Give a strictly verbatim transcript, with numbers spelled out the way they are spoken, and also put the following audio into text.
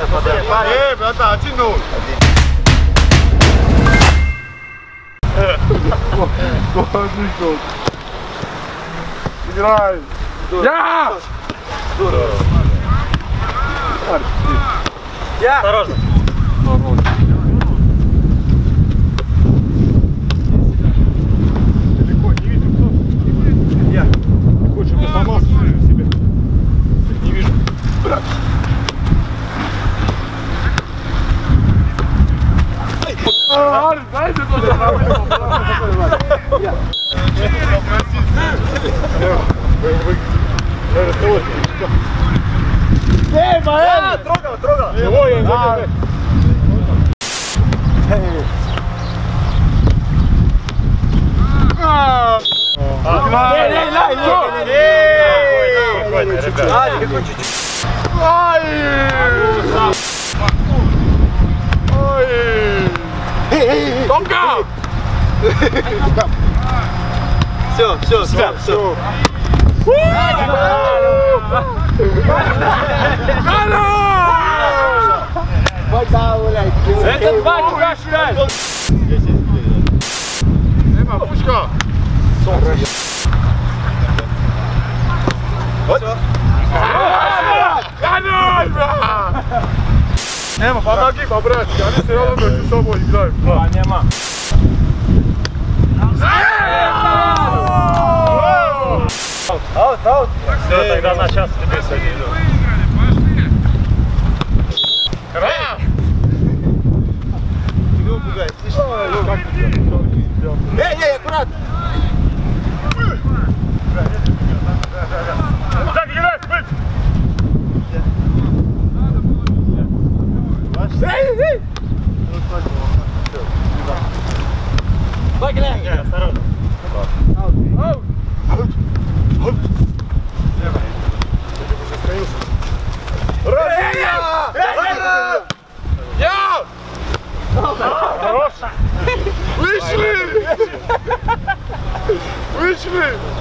Эй, братан, один ноль. Играй. Я! Я! Осторожно. Далеко, не вижу, кто. Я. Хочешь, чтобы сломался себе? Не вижу. Дай ты тоже проблему. Эй, Маэль! Трогал, трогал! Его я не знаю. Томка! Все, все, все, все. Это два тебя шляет! Эма, пушка! Вот! Эма, помоги по-братски, они все равно между собой играют. А, нема. Аут, аут. Все, тогда на час тебе садили. Эй, эй, аккуратно! Так, играй, быть! Эй, эй! Погнали! Осторожно! Аут! Аут! Аут! Аут! Россия! Я! Хорош! Вышли! Вышли!